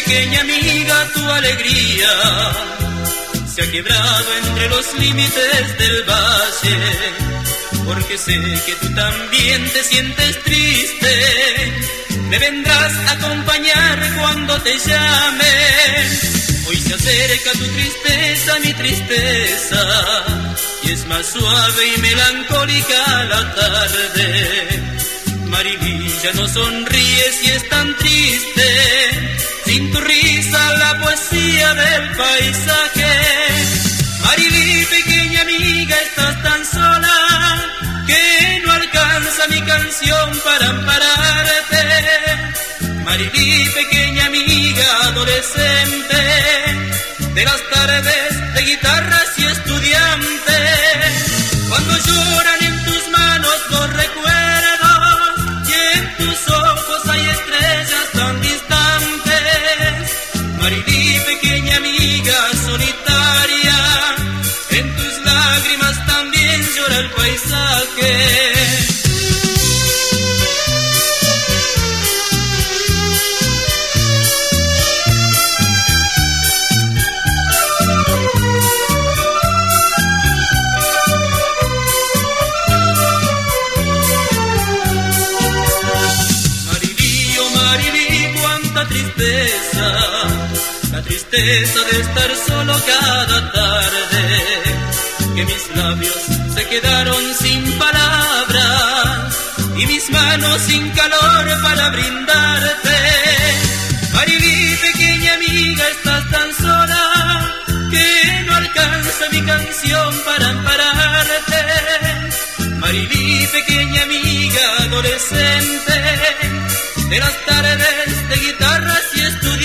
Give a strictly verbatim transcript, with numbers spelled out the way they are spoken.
pequeña amiga, tu alegría se ha quebrado entre los límites del valle, porque sé que tú también te sientes triste. Me vendrás a acompañar cuando te llame. Hoy se acerca tu tristeza, mi tristeza, y es más suave y melancólica la tarde. Marilí, ya no sonríes y es tan triste, sin tu risa la poesía del paisaje. Marilí, pequeña amiga, estás tan sola que no alcanza mi canción para ampararte. Marilí, pequeña amiga, adolescente, de las tardes de guitarras y estudiante, cuando lloran en tus manos los recuerdos y en tus ojos hay estrellas tan distantes. Marilí, pequeña amiga solitaria, en tus lágrimas también llora el paisaje. La tristeza de estar solo cada tarde, que mis labios se quedaron sin palabras y mis manos sin calor para brindarte. Marilí, pequeña amiga, estás tan sola que no alcanza mi canción para ampararte. Marilí, pequeña amiga, adolescente, de las tardes de guitarras y estudiantes,